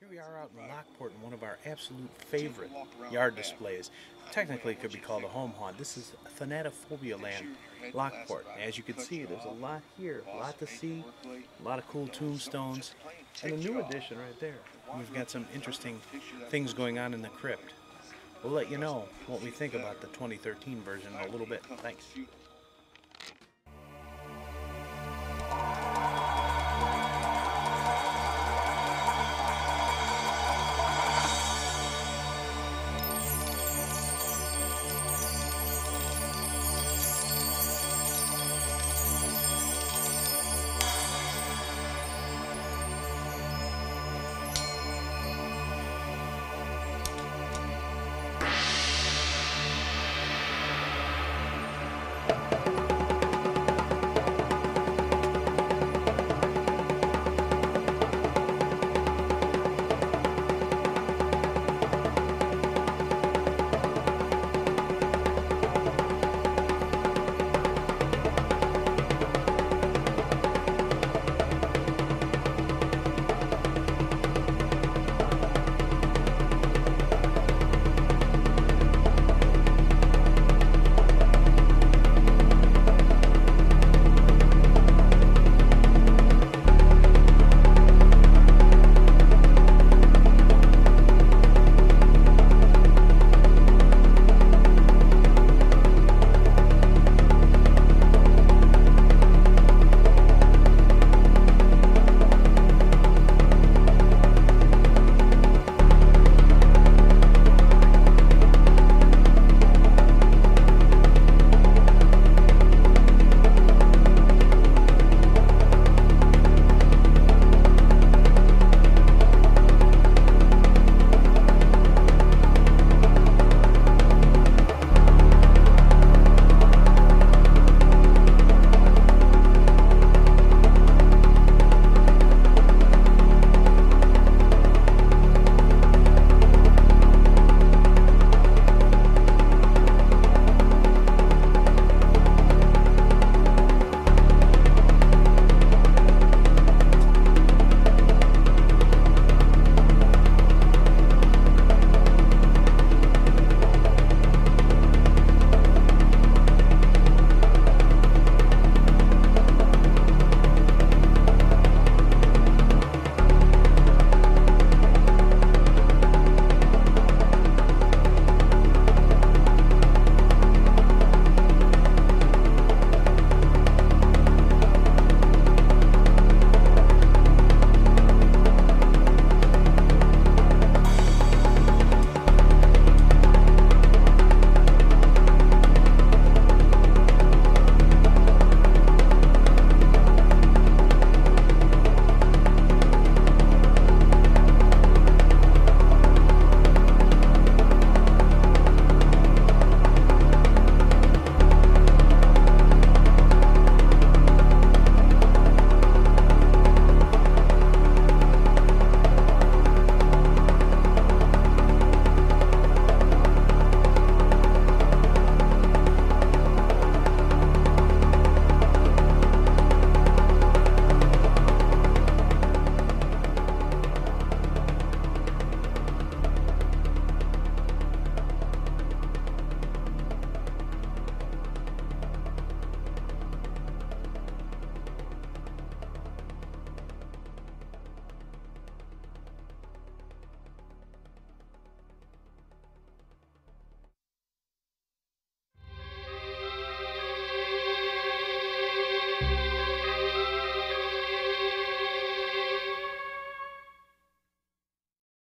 Here we are out in Lockport in one of our absolute favorite yard displays. Technically it could be called a home haunt. This is Thanatophobialand, Lockport. As you can see, there's a lot here, a lot to see, a lot of cool tombstones, and a new addition right there. We've got some interesting things going on in the crypt. We'll let you know what we think about the 2013 version in a little bit. Thanks.